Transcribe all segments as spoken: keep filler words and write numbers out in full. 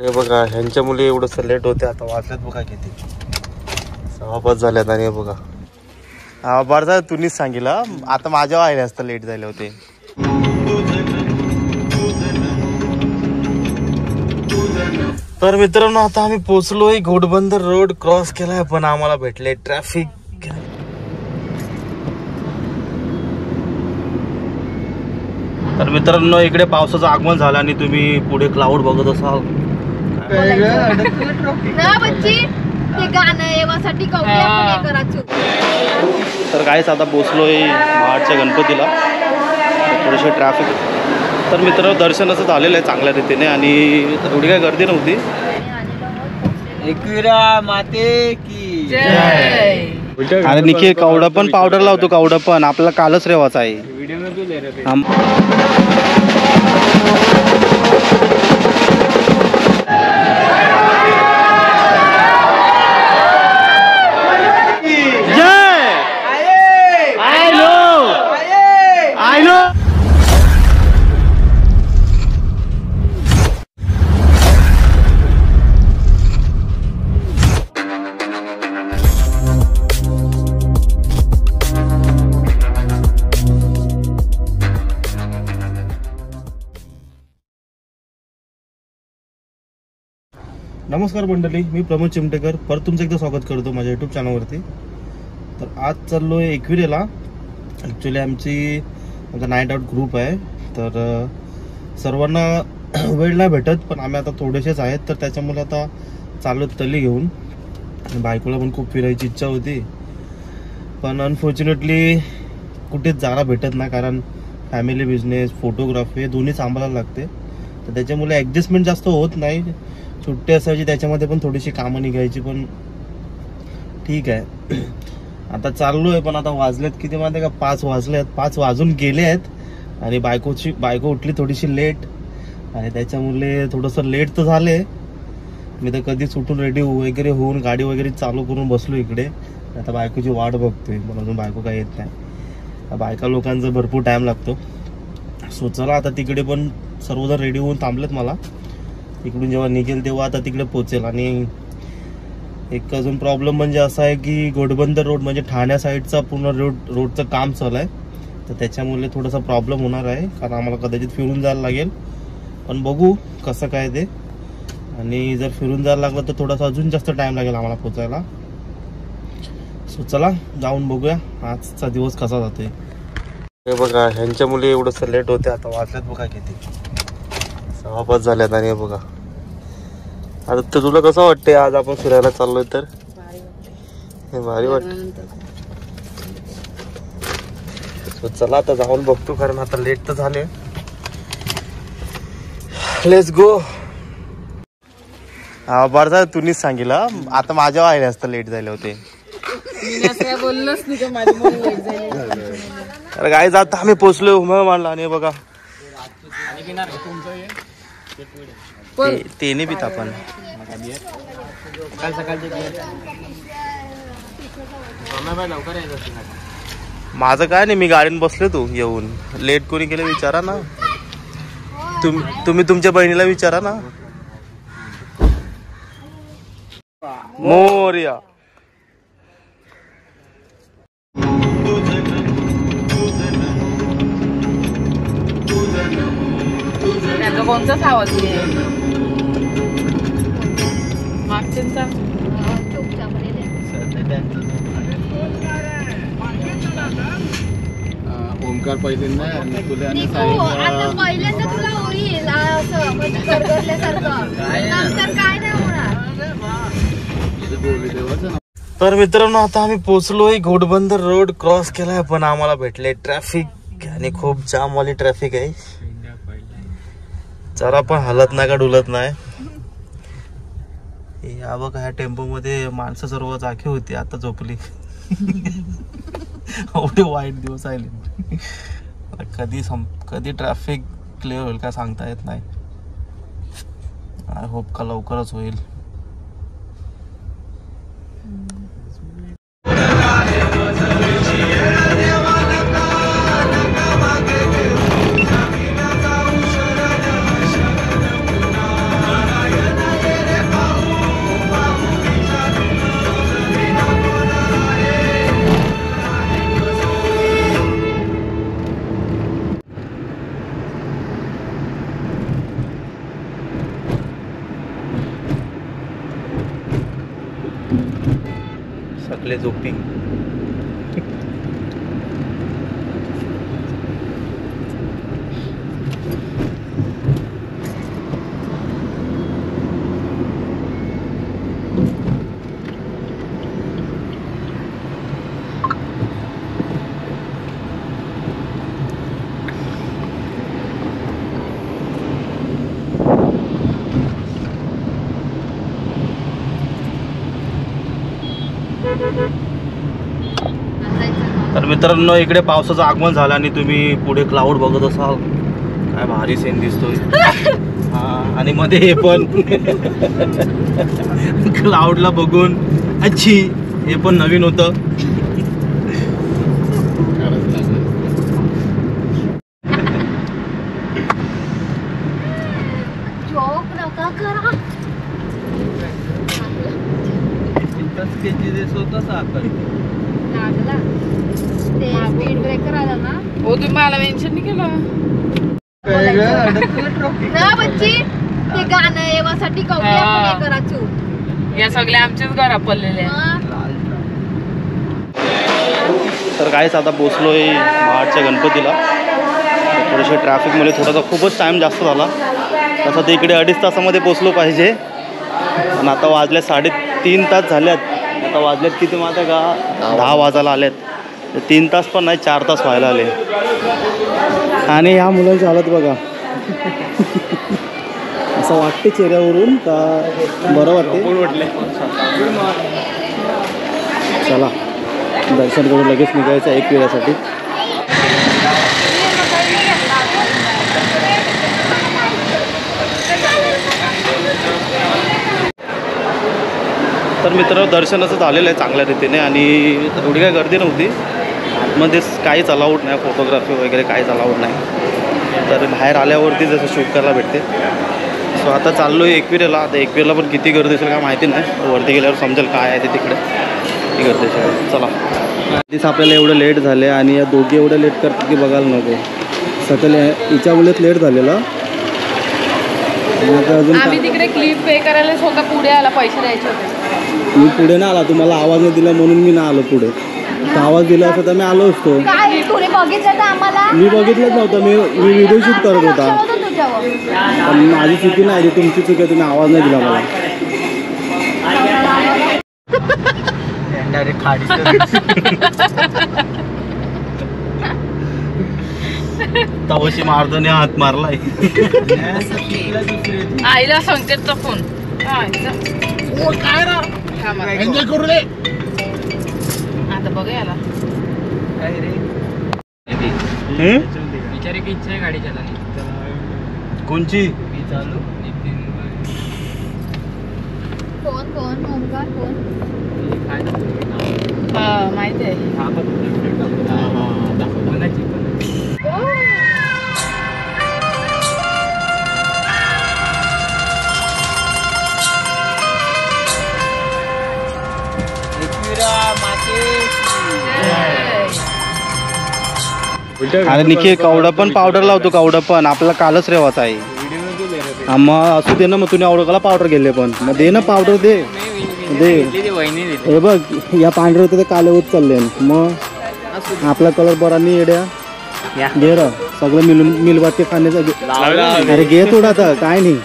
हे बघा ह्यांच्या मुली एवढंसं लेट होते. आता वाजल्यात बघा किती, सहा पाच झाल्यात. आणि हे बघा हा बरं तुम्हीच सांगितलं, आता माझ्या आईने असतं लेट झाले होते. तर मित्रांनो आता आम्ही पोहोचलोय, घोडबंदर रोड क्रॉस केलाय, पण आम्हाला भेटले ट्रॅफिक. तर मित्रांनो इकडे पावसाचं आगमन झालं आणि तुम्ही पुढे क्लाउड बघत असाल. तर काहीच आता पोचलोय महाडच्या गणपतीला, थोडेसे ट्रॅफिक. तर मित्रांनो दर्शन असं झालेलं आहे चांगल्या रीतीने आणि एवढी काही गर्दी नव्हती. एकविरा माते की जय. अरे निखिल कवडा पण पावडर लावतो, कवडा पण आपल्याला कालच रेवाचा आहे. व्हिडिओ में क्यों ले रहे थे? नमस्कार मंडळी, मी प्रमोद चिमटेकर परत तुमचं एकदा स्वागत करतो माझ्या यूट्यूब चॅनलवरती. तर आज चाललो आहे एकविरेला. ॲक्च्युली आमची आमचा नाईट आउट ग्रुप आहे, तर सर्वांना वेळ नाही भेटत, पण आम्ही आता थोडेसेच आहेत, तर त्याच्यामुळे आता चाललो तली घेऊन. बायकोला पण खूप फिरायची इच्छा होती, पण अनफॉर्च्युनेटली कुठेच जायला भेटत नाही, कारण फॅमिली बिझनेस फोटोग्राफी हे दोन्ही सांभाळायला लागते. तर त्याच्यामुळे ॲडजस्टमेंट जास्त होत नाही. सुट्टी असायची त्याच्यामध्ये पण थोडीशी कामं निघायची, पण ठीक आहे आता चाललो आहे. पण आता वाजलेत किती माहिती आहे का, पाच वाजले आहेत, पाच वाजून गेले आहेत. आणि बायकोची बायको उठली थोडीशी लेट, आणि त्याच्यामुळे थोडंसं लेट तर झाले. मी तर कधीच उठून रेडी वगैरे होऊन गाडी वगैरे चालू करून बसलो इकडे. आता बायकोची वाट बघतोय, पण अजून बायको काय येत नाही. बायका लोकांचा भरपूर टाईम लागतो. सो चला आता तिकडे पण सर्वजण रेडी होऊन थांबलेत. मला इकडून जेव्हा निघेल तेव्हा आता तिकडे पोचेल. आणि एक अजून प्रॉब्लेम म्हणजे असा आहे की घोडबंदर रोड म्हणजे ठाण्या साईडचा पूर्ण रोड रोडचं काम चालू आहे, तर त्याच्यामुळे थोडासा प्रॉब्लेम होणार आहे, कारण आम्हाला कदाचित फिरून जायला लागेल. पण बघू कसं काय ते, आणि जर फिरून जायला लागलं तर थोडासा अजून जास्त टाईम लागेल आम्हाला पोचायला. सो चला जाऊन बघूया आजचा दिवस कसा जातोय. हे बघा ह्यांच्या मुली एवढंसं लेट होते. आता वाजल्यात बघा किती, सहा पाच झाल्यात. आणि हे बघा आता तर तुला कसं वाटतंय आज आपण फिरायला चाललोय? तर हे भारी वाटत. चला आता जाऊन बघतो, कारण आता लेट तर झाले. Let's go. हा बरं झालं तुम्हीच सांगितलं, आता माझ्या आईने असतं लेट झाले होते. अरे काय जात आम्ही पोचलो उमा मांडला. आणि बघा तेने पित आपण माझं काय नाही, मी गाडीने बसलो. तू येऊन लेट कोणी केलं विचारा ना. तुम तुम्ही तुमच्या बहिणीला विचारा ना. मोरया. कोणताच आवाज मागच्यांचा ओमकार पहिल्यांदा तुला पहिल्यांदा तुला होईल असं म्हणजे गरगरल्यासारखं, नंतर काय नाही होणार. तर मित्रांनो आता आम्ही पोहोचलोय, घोडबंदर रोड क्रॉस केलाय, पण आम्हाला भेटले ट्रॅफिक, आणि खूप जाम वाली ट्रॅफिक आहे. जरा पण हलत नाही का डुलत नाही. या बघा ह्या टेम्पो मध्ये माणसं सर्व जागी होती, आता झोपली. एवढे वाईट दिवस आले. कधी कधी ट्रॅफिक क्लिअर होईल काय सांगता येत नाही. आय होप का लवकरच होईल. टाकले झोपी. तर मित्रांनो इकडे पावसाचं आगमन झालं आणि तुम्ही पुढे क्लाउड बघत असाल. काय भारी सीन दिसतोय. हा आणि मध्ये हे पण क्लाउडला बघून अच्छी हे पण नवीन होतं. जोक नका करा. लागला ते स्पीड ब्रेकर आला ना. हो तुम्ही मला मेन्शन नाही केलं ना बच्ची. ते गाणं येवासाठी कवडी आपण हे करायचो. या सगळ्या आमचेच घरा पडलेले तर काहीच आता पोचलोय महाडच्या गणपतीला. थोडेसे ट्रॅफिकमध्ये थोडासा खूपच टाईम जास्त झाला. तसं ते इकडे अडीच तासामध्ये पोचलो पाहिजे. पण आता वाजले साडेतीन तास झाल्यात. आता वाजलेत किती माहिती आहे का? दहा वाजायला आलेत. तीन तास पण नाही, चार तास व्हायला आले. आणि ह्या मुलांची हालत बघा. असं वाटते चेहऱ्यावरून का बरं वाटते. चला दर्शन करून लगेच निघायचं एक वेळासाठी. तर मित्र दर्शन असं झालेलं आहे चांगल्या रीतीने आणि एवढी काही गर्दी नव्हती. आतमध्ये काहीच अलाउड नाही, फोटोग्राफी वगैरे काहीच अलाउड नाही. तर बाहेर आल्यावरती जसं शूट करायला भेटते. सो आता चाललो आहे एकविरेला. आता एकविरेला पण किती गर्दी असेल काय माहिती नाही. वरती गेल्यावर समजेल काय आहे ते तिकडे किती गर्दी असेल. चला आधीच आपल्याला एवढं लेट झाले आणि या दोघे एवढं लेट करतात की बघायला नको. सकाळी हिच्या मुलेच लेट झालेला. आम्ही तिकडे क्लिप पे करायला स्वतः पुढे आला पैसे द्यायचे होते. मी पुढे ना आला. तुम्हाला आवाज नाही दिला म्हणून मी ना आलो पुढे. आवाज दिला असता तर मी आलो असतो. काय तुने बघितलं तर आम्हाला. मी बघितलंच नव्हतं. मी मी व्हिडिओ शूट करत होता. पण माझी चुकी नाही, तुमची चुकी आहे. तुम्ही आवाज नाही दिला मला. तवशी मारदने हात मारलाय. आईला संकेतचा फोन. आता बघा याला विचारे की इच्छा आहे गाडी चालवली. कोणची चालू कोण कोण ओमकार कोण. माहिती आहे. अरे निखिल कवडा पण पावडर लावतो. कवडा पण आपल्याला कालच रेवाचा आहे. मग असू दे ना. मग तुम्ही आवडकाला पावडर गेले पण मग दे ना पावडर दे दे. हे बघ या पांढरे होते ते काले होत चालले. मग आपला कलर बरा नाही येड्या. घे र सगळं मिळून मिलवाटे खाण्याचं. अरे घे थोडा आता काय नाही.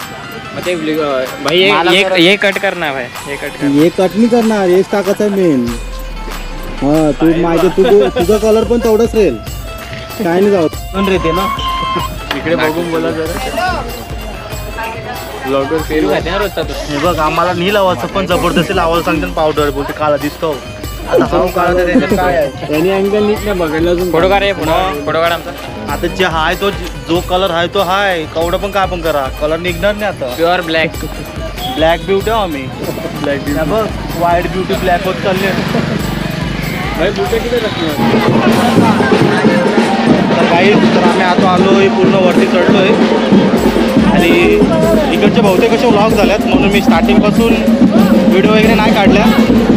ये कट करना भाई. ये कट कर. हे कट नाही करणार. हेच टाकायचं आहे मेन. हा तू माहिती तू तुझा कलर पण तेवढाच राहील. काय नाही जाऊ पण रे ते ना. इकडे बघून बोला जरा. ब्लॉगर फेरू हे बघ आम्हाला नाही लावायचं पण जबरदस्ती लावायला सांगते पावडर बोलते काळा दिसतो. आता हा काळा त्याच्यात काय आहे. त्यांनी अँगल नीट नाही बघायला. फोटो काढ फोटो काढ आमचा. आता जे हाय तो जो कलर आहे तो हाय. कवडं पण काय पण करा कलर निघणार नाही. आता प्युअर ब्लॅक ब्लॅक ब्युटी आहो आम्ही. ब्लॅक ब्युटी बघ व्हाईट ब्युटी ब्लॅक होत चालले. भाई बुटे किती लागतील. तर काही तर आम्ही आता आलो आहे पूर्ण वरती चढलो आहे. आणि इकडचे बहुतेक असे व्लॉग झाल्यात म्हणून मी स्टार्टिंगपासून व्हिडिओ वगैरे नाही काढल्या.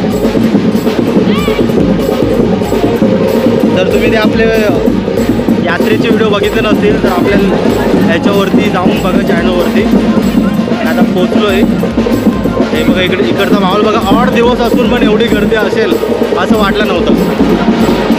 जर तुम्ही ते आपले यात्रेचे व्हिडिओ बघितले नसतील तर आपल्या ह्याच्यावरती जाऊन बघा चॅनलवरती. आता पोचलो आहे हे बघा इकडे इकडचा माहोल बघा. आठ दिवस असून पण एवढी गर्दी असेल असं वाटलं नव्हतं.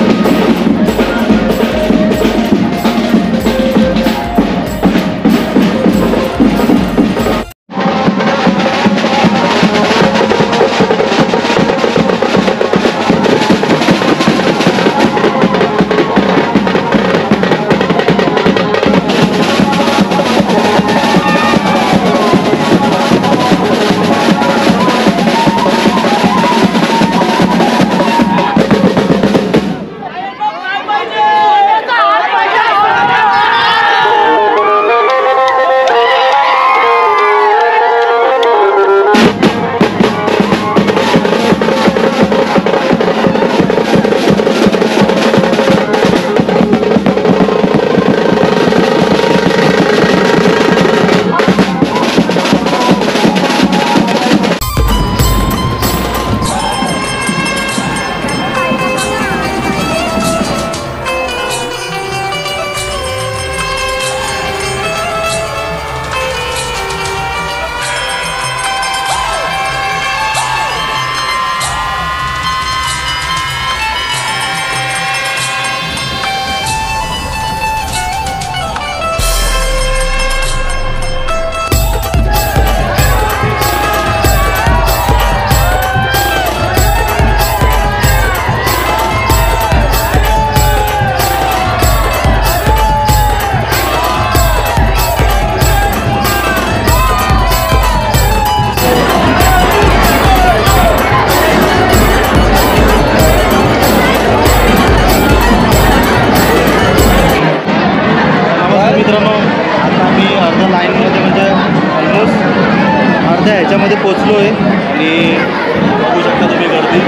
ह्याच्यामध्ये पोचलो आहे आणि बघू शकता तुम्ही गर्दी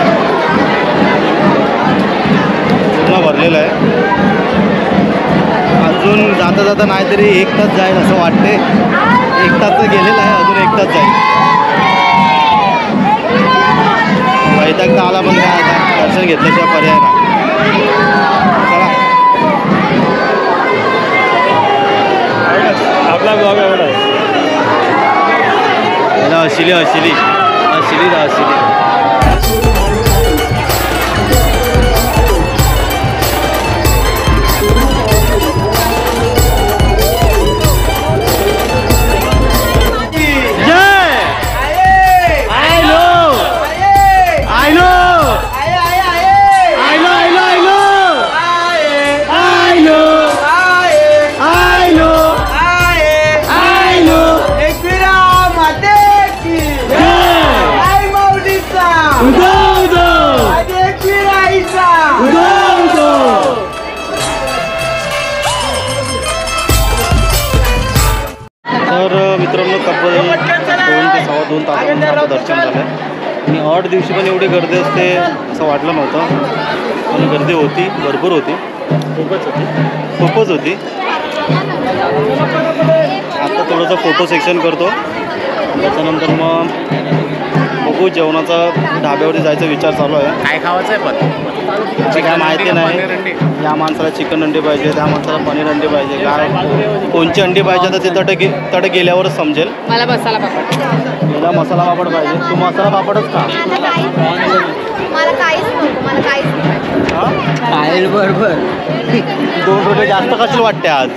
पूर्ण भरलेलं आहे. अजून जाता जाता नाही तरी एक तास जाईल असं वाटते. एक तास तर गेलेला आहे, अजून एक तास जाईल. वैताग तर आला पण काय आता दर्शन घेतल्याशिवाय पर्याय नाही. चला आपला ब्लॉग एवढा आहे. हशिली हशिली हशिली हशिली मित्रांनो तब्बल दोन ते सव्वा दोन तासानंतर आमचं दर्शन झालं आणि आठ दिवशी पण एवढी गर्दी असते असं वाटलं नव्हतं. पण गर्दी होती, भरपूर होती, खूपच होती खूपच होती. आता थोडंसं फोटो सेक्शन करतो, त्याच्यानंतर मग बघू जेवणाचा ढाब्यावरती जायचा विचार चालू आहे. काय खावायचं आहे पण काय माहिती नाही. या माणसाला चिकन अंडी पाहिजे, त्या माणसाला पनीर अंडी पाहिजे, काय कोणची अंडी पाहिजे तर ते तट गे तट गेल्यावरच समजेल. मला मसाला पापड, मला मसाला पापड पाहिजे. तू मसाला पापडच खा. मला काहीच नको, मला काहीच खायला बरोबर. दोन रुपये जास्त कशाला वाटते आज.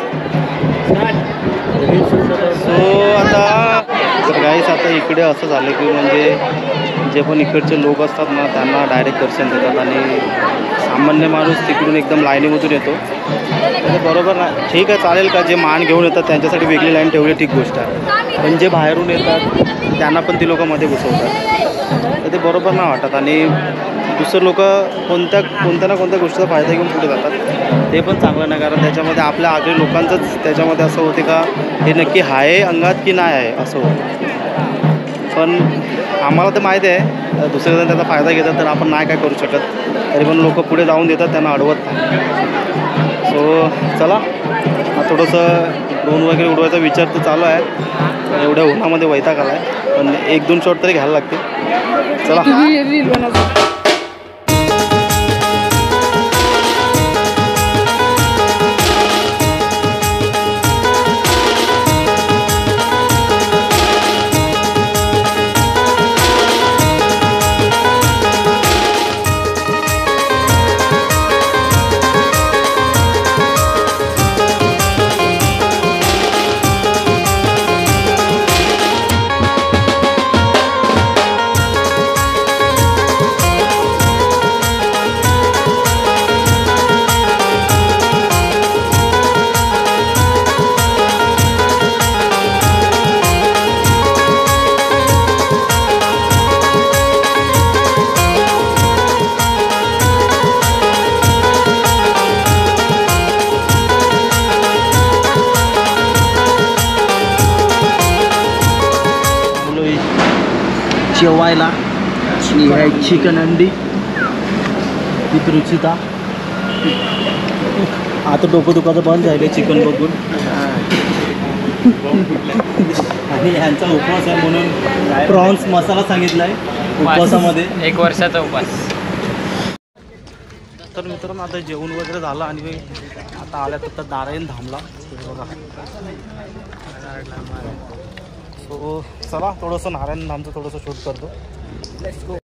सो आता तर गाईस आता इकडे असं झालं की म्हणजे जे पण इकडचे लोक असतात ना त्यांना डायरेक्ट दर्शन देतात आणि सामान्य माणूस तिकडून एकदम लाईनीमधून येतो. तर बरोबर ना, ठीक आहे चालेल का. जे मान घेऊन येतात त्यांच्यासाठी वेगळी लाईन ठेवली, ठीक गोष्ट आहे. पण जे बाहेरून येतात त्यांना पण ती लोक मध्ये घुसवतात, तर ते बरोबर नाही वाटत. आणि दुसरं लोक कोणत्या कोणत्या ना कोणत्या गोष्टीचा फायदा घेऊन पुढे जातात, ते पण चांगलं नाही. कारण त्याच्यामध्ये आपल्या आगरी लोकांचंच त्याच्यामध्ये असं होते का हे नक्की आहे अंगात की नाही आहे असं होतं. पण आम्हाला तर माहिती आहे दुसऱ्या जण त्याचा फायदा घेतात तर आपण नाही काय करू शकत. तरी पण लोक पुढे जाऊन देतात, त्यांना अडवत नाही. सो चला थोडंसं ड्रोन वगैरे उडवायचा विचार तर चालू आहे. एवढ्या उन्हामध्ये वैताग आला आहे, पण एक दोन शॉट तरी घ्यायला लागते. चला जेवायला आणि हे चिकन अंडी ती रुचिता. आता डोकं दुखाचं बंद झाले चिकन बघून. आणि ह्यांचा उपवास आहे म्हणून प्रॉन्स मसाला सांगितलाय उपवासामध्ये. एक वर्षाचा उपवास. तर मित्रांनो आता जेवण वगैरे झालं आणि आता आल्या तर नारायण धामला बघा. सो चला थोडंसं नारायण धामचं थोडंसं शूट करतो. Let's go.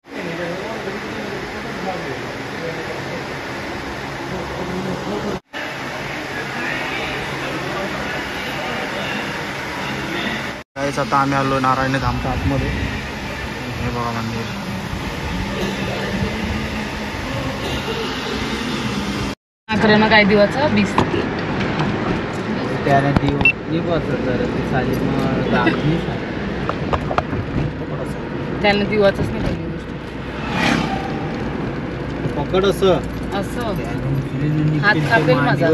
काहीच आता आम्ही आलो नारायण धामच्या आतमध्ये. हे बघा मंदिर. अकरानं काय दिवाचं बिस्किट त्याने दिव दिवस साली मग दाखली त्याला दिवाचंच नाही पहिली गोष्ट. पकड असं असं हात कापेल माझा.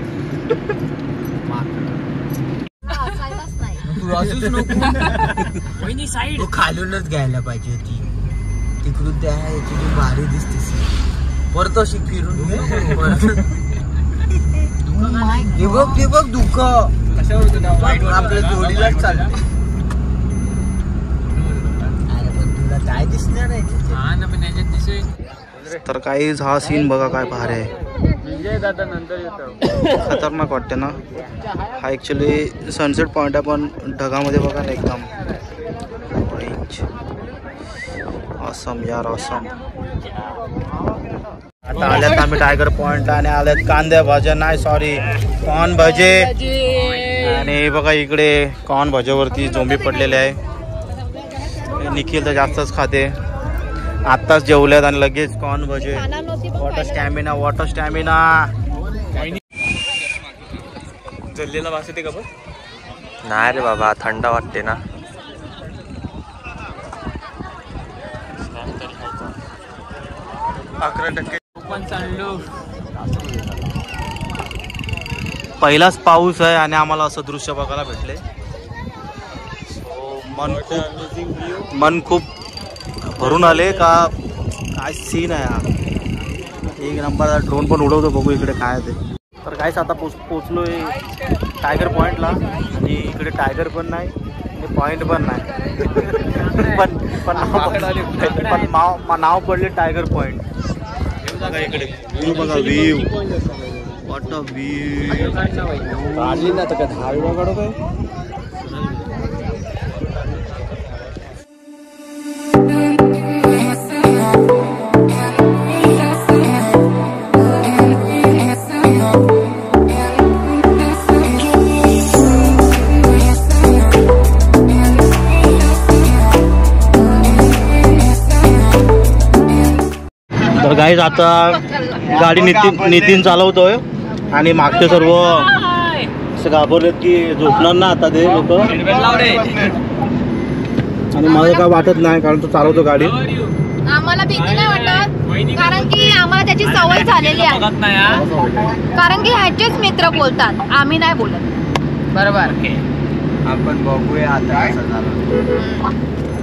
खालूनच घ्यायला पाहिजे होती तिकडून. त्या याची भारी दिसते परत अशी फिरून हे बघ ते बघ दुःख आपल्या जोडीलाच चाललं. अरे पण तुला काय दिसणार आहे तर काही हा सीन बघा काय भारी आहे. विजय दादा नंतर येतो. खतरनाक वाटते ना. हा ॲक्च्युली सनसेट पॉईंट आहे पण ढगामध्ये बघा ना एकदम ऑसम यार ऑसम. आता आल्यात आम्ही टायगर पॉइंटला आणि आल्यात कांद्या भाज्या नाही सॉरी कॉर्न भजे. आणि बघा इकडे कॉर्न भज्यावरती झोंबी पडलेले आहे. निखिल तर जास्तच खाते. आत्ताच जेवल्यात आणि लगेच कॉर्न भजे. Water stamina water stamina. जल्लेला वास येते का बघ. नाही रे बाबा थंड वाटते ना. अकरा टक्के पहिलाच पाऊस आहे आणि आम्हाला असं दृश्य बघायला भेटले. मन खूप मन खूप भरून आले का काय सीन आहे हा. एक नंबर ड्रोन पण उडवतो बघू इकडे काय ते. तर काहीच आता पोच पोचलोय टायगर पॉईंटला आणि इकडे टायगर पण नाही आणि पॉईंट पण नाही पण पण नाव पण नाव पडले टायगर पॉईंट. बघा इकडे व्ह्यू बघा व्ह्यू वॉट अ व्ह्यू. काढली ना तर काय दहा वेळा काढू काय. तर गाईज आता गाडी नितीन नितीन चालवतोय आणि मागचे सर्व असं घाबरलेत की झोपणार ना आता ते लोक. आणि मला काय वाटत नाही कारण तो चालवतो गाडी. आम्हाला भीती नाही वाटत कारण की आम्हाला त्याची सवय झालेली आहे. कारण की ह्याचेच मित्र बोलतात आम्ही नाही बोलत. बरोबर. आपण बघूया आता कसं झालं.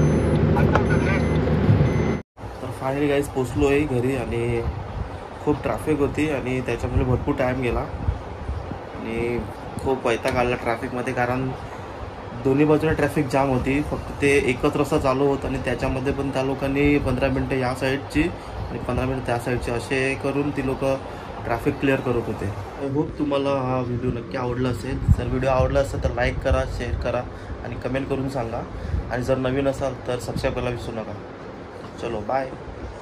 तर फायनली गाईज पोचलो आहे घरी आणि खूप ट्रॅफिक होती आणि त्याच्यामुळे भरपूर टाईम गेला आणि खूप वैताग आला ट्रॅफिकमध्ये. कारण दोन्ही बाजूला ट्रॅफिक जाम होती. फक्त ते एकच रस्ता चालू होतं आणि त्याच्यामध्ये पण त्या लोकांनी पंधरा मिनटं या साईडची आणि पंधरा मिनटं त्या साईडची असे करून ती लोक ट्रॅफिक क्लिअर करत होते. आय होप तुम्हाला हा व्हिडिओ नक्की आवडला असेल. जर व्हिडिओ आवडला असेल तर लाईक करा, शेअर करा आणि कमेंट करून सांगा. आणि जर नवीन असाल तर सबस्क्राईब करायला विसरू नका. चलो बाय.